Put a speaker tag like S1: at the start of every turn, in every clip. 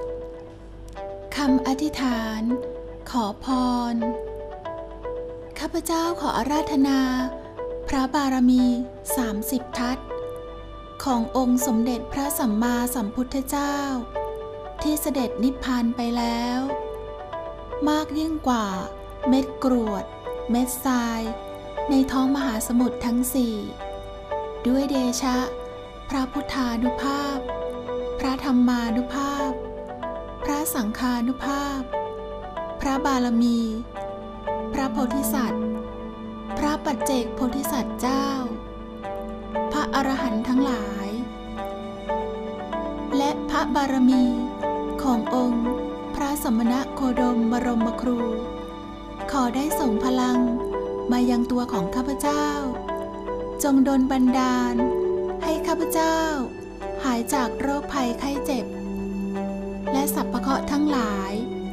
S1: คำอธิษฐานขอพรข้าพเจ้าขออาราธนาพระบารมี30 ทัศน์ขององค์สมเด็จพระสัมมาสัมพุทธเจ้าที่เสด็จนิพพานไปแล้วมากยิ่งกว่าเม็ดกรวดเม็ดทรายในท้องมหาสมุทรทั้ง4ด้วยเดชะพระพุทธานุภาพพระธรรมานุภาพพระสังฆานุภาพพระบารมีพระโพธิสัตว์พระปัจเจกโพธิสัตว์เจ้าพระอรหันต์ทั้งหลายและพระบารมีขององค์พระสมณโคดมบรมครูขอได้ส่งพลังมายังตัวของข้าพเจ้าจงดลบันดาลให้ข้าพเจ้าหายจากโรคภัยไข้เจ็บและสรรพเคราะห์ทั้งหลาย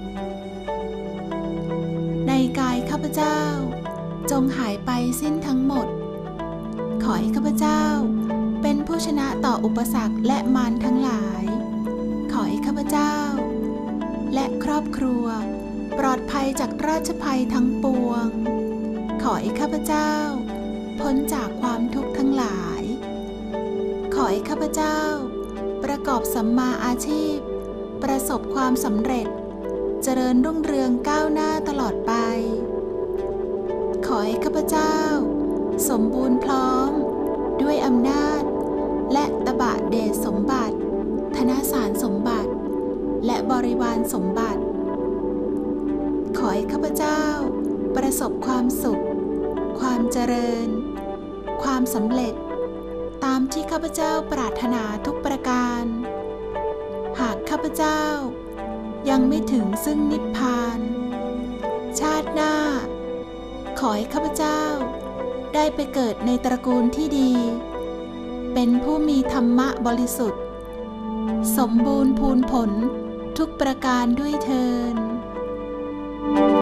S1: ในกายข้าพเจ้าจงหายไปสิ้นทั้งหมดขอให้ข้าพเจ้าเป็นผู้ชนะต่ออุปสรรคและมารทั้งหลายขอให้ข้าพเจ้าและครอบครัวปลอดภัยจากราชภัยทั้งปวงขอให้ข้าพเจ้าพ้นจากความทุกข์ทั้งหลายขอให้ข้าพเจ้าประกอบสัมมาอาชีพประสบความสำเร็จเจริญรุ่งเรืองก้าวหน้าตลอดไปขอให้ข้าพเจ้าสมบูรณ์พร้อมด้วยอำนาจและตบะเดชสมบัติธนสารสมบัติและบริวารสมบัติขอให้ข้าพเจ้าประสบความสุขความเจริญความสำเร็จตามที่ข้าพเจ้าปรารถนาทุกประการหากข้าพเจ้ายังไม่ถึงซึ่งนิพพานชาติหน้าขอให้ข้าพเจ้าได้ไปเกิดในตระกูลที่ดีเป็นผู้มีธรรมะบริสุทธิ์สมบูรณ์พูนผลทุกประการด้วยเทอญ